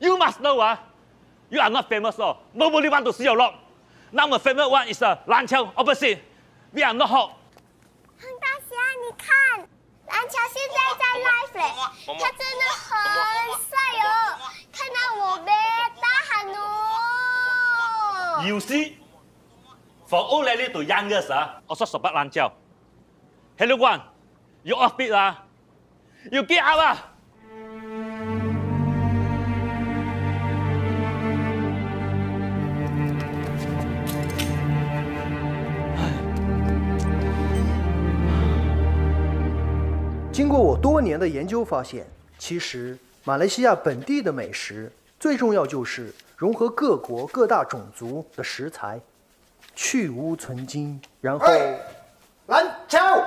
You must know, you are not famous, nobody want to see your lot. Now the famous one is Lan Qiao opposite. We are not hot. 黄大侠，你看，蓝桥现在在 live 嘞，他真的很帅哦，看到我呗，大喊哦。 You see, for old lady to young girls, also support Lan Qiao. Hello one, you off beat you get out 经过我多年的研究发现，其实马来西亚本地的美食最重要就是融合各国各大种族的食材，去污存精，然后蓝桥，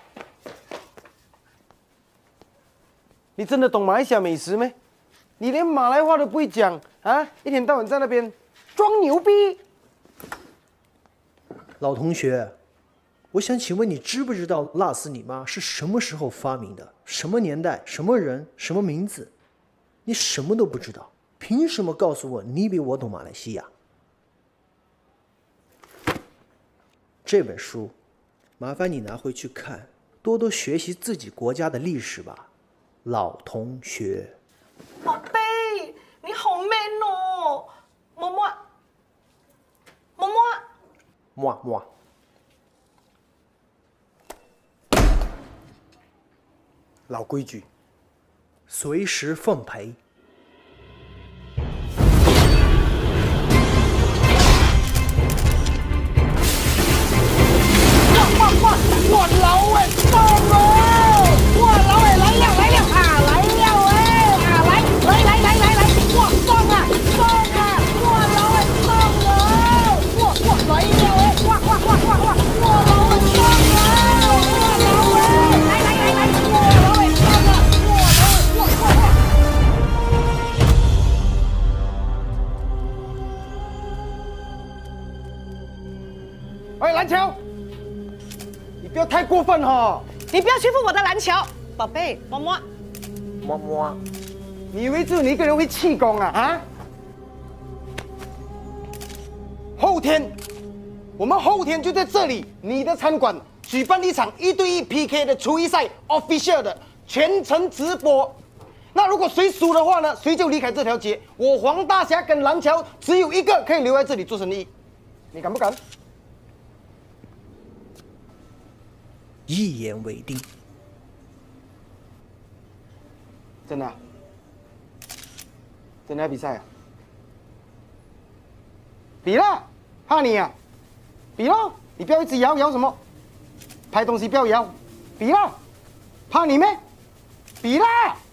你真的懂马来西亚美食没？你连马来话都不会讲啊！一天到晚在那边装牛逼。 老同学，我想请问你知不知道辣死你妈是什么时候发明的？什么年代？什么人？什么名字？你什么都不知道，凭什么告诉我你比我懂马来西亚？这本书，麻烦你拿回去看，多多学习自己国家的历史吧，老同学。 宝贝，你好 man 哦，么么，么么， 么么。老规矩，随时奉陪。 哇老哎，到了！哇老哎，来了来了啊，来了哎啊，来！哇放啊！哇老哎放了！哇来了哎！哇老哎放了！哇老哎！来！哇老哎放了！哎，蓝桥。不要太过分哈！ 你不要欺负我的蓝桥，宝贝，么么， 么么，你以为只有你一个人会气功啊？我们后天就在这里，你的餐馆举办一场1对1 PK 的厨艺赛 ，official 的，全程直播。那如果谁输的话呢，谁就离开这条街。我黄大侠跟蓝桥只有一个可以留在这里做生意，你敢不敢？ 一言为定。 真的、真的要比赛啊？比了，怕你啊？比了，你不要一直摇什么？拍东西不要摇，比了，怕你咩？比了。